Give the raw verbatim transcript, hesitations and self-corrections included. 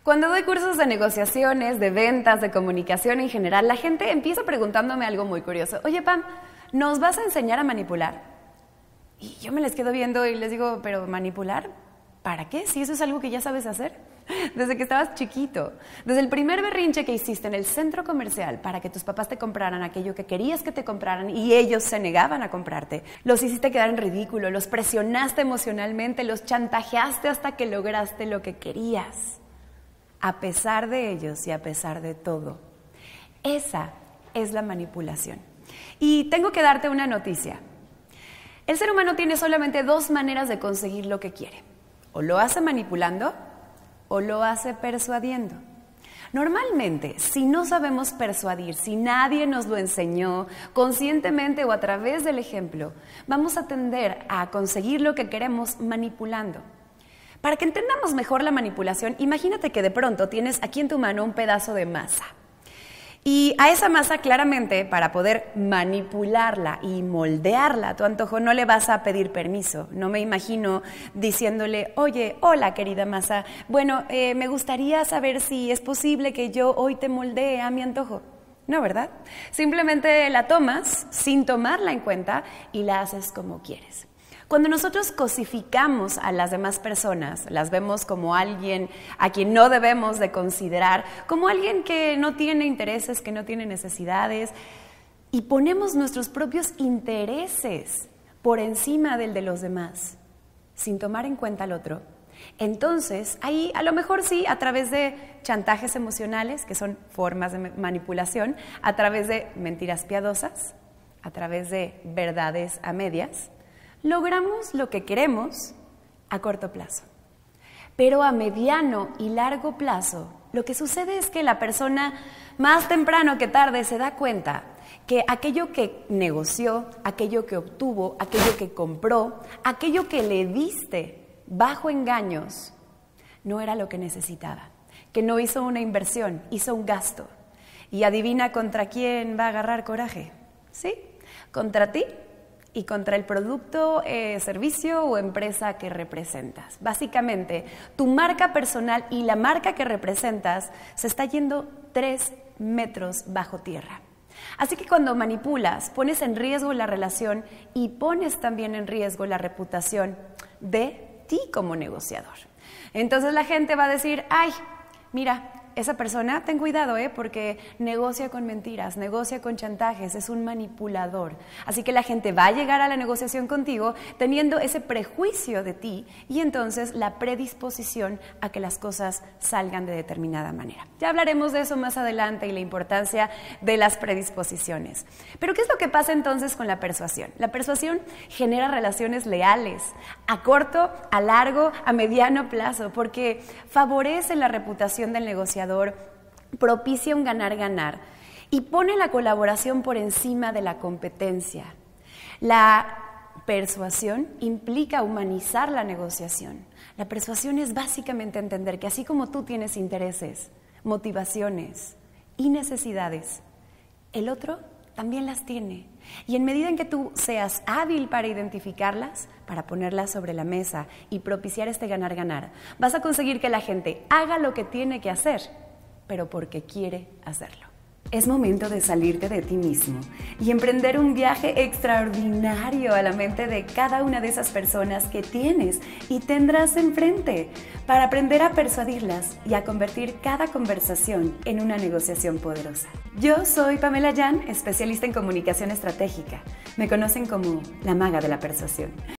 Cuando doy cursos de negociaciones, de ventas, de comunicación en general, la gente empieza preguntándome algo muy curioso. Oye, Pam, ¿nos vas a enseñar a manipular? Y yo me les quedo viendo y les digo, ¿pero manipular? ¿Para qué? Si eso es algo que ya sabes hacer. Desde que estabas chiquito. Desde el primer berrinche que hiciste en el centro comercial para que tus papás te compraran aquello que querías que te compraran y ellos se negaban a comprarte. Los hiciste quedar en ridículo, los presionaste emocionalmente, los chantajeaste hasta que lograste lo que querías. A pesar de ellos y a pesar de todo. Esa es la manipulación. Y tengo que darte una noticia. El ser humano tiene solamente dos maneras de conseguir lo que quiere. O lo hace manipulando o lo hace persuadiendo. Normalmente, si no sabemos persuadir, si nadie nos lo enseñó, conscientemente o a través del ejemplo, vamos a tender a conseguir lo que queremos manipulando. Para que entendamos mejor la manipulación, imagínate que de pronto tienes aquí en tu mano un pedazo de masa. Y a esa masa, claramente, para poder manipularla y moldearla a tu antojo, no le vas a pedir permiso. No me imagino diciéndole, oye, hola querida masa, bueno, eh, me gustaría saber si es posible que yo hoy te moldee a mi antojo. No, ¿verdad? Simplemente la tomas sin tomarla en cuenta y la haces como quieres. Cuando nosotros cosificamos a las demás personas, las vemos como alguien a quien no debemos de considerar, como alguien que no tiene intereses, que no tiene necesidades, y ponemos nuestros propios intereses por encima del de los demás, sin tomar en cuenta al otro, entonces ahí a lo mejor sí, a través de chantajes emocionales, que son formas de manipulación, a través de mentiras piadosas, a través de verdades a medias, logramos lo que queremos a corto plazo. Pero a mediano y largo plazo, lo que sucede es que la persona más temprano que tarde se da cuenta que aquello que negoció, aquello que obtuvo, aquello que compró, aquello que le diste bajo engaños, no era lo que necesitaba, que no hizo una inversión, hizo un gasto. Y adivina contra quién va a agarrar coraje, ¿sí? Contra ti y contra el producto, eh, servicio o empresa que representas. Básicamente, tu marca personal y la marca que representas se está yendo tres metros bajo tierra. Así que cuando manipulas, pones en riesgo la relación y pones también en riesgo la reputación de ti como negociador. Entonces la gente va a decir, ay, mira, esa persona, ten cuidado, ¿eh? Porque negocia con mentiras, negocia con chantajes, es un manipulador. Así que la gente va a llegar a la negociación contigo teniendo ese prejuicio de ti y entonces la predisposición a que las cosas salgan de determinada manera. Ya hablaremos de eso más adelante y la importancia de las predisposiciones. Pero ¿qué es lo que pasa entonces con la persuasión? La persuasión genera relaciones leales, a corto, a largo, a mediano plazo, porque favorece la reputación del negociador, propicia un ganar-ganar y pone la colaboración por encima de la competencia. La persuasión implica humanizar la negociación. La persuasión es básicamente entender que así como tú tienes intereses, motivaciones y necesidades, el otro también las tiene. Y en medida en que tú seas hábil para identificarlas, para ponerlas sobre la mesa y propiciar este ganar-ganar, vas a conseguir que la gente haga lo que tiene que hacer, pero porque quiere hacerlo. Es momento de salirte de ti mismo y emprender un viaje extraordinario a la mente de cada una de esas personas que tienes y tendrás enfrente para aprender a persuadirlas y a convertir cada conversación en una negociación poderosa. Yo soy Pamela Yan, especialista en comunicación estratégica. Me conocen como la maga de la persuasión.